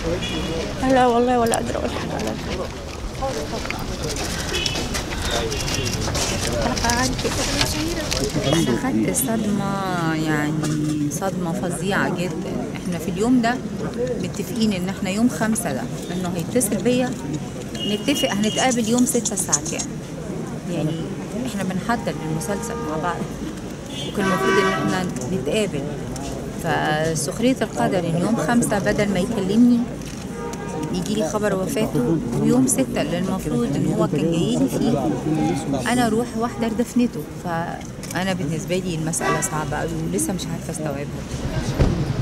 لا والله ولا قادرة أقول حاجة على أنا خدت صدمة، يعني صدمة فظيعة جدا. احنا في اليوم ده متفقين ان احنا يوم 5 ده انه هيتصل بيا، نتفق هنتقابل يوم 6 الساعة كام. يعني احنا بنحضر للمسلسل مع بعض، وكان المفروض ان احنا نتقابل. فسخرية القدر ان يوم 5 بدل ما يكلمني يجي لي خبر وفاته، ويوم 6 اللي المفروض ان هو كان جايلي فيه انا اروح واحضر دفنته. فانا بالنسبه لي المساله صعبه قوي ولسه مش عارفه استوعبها.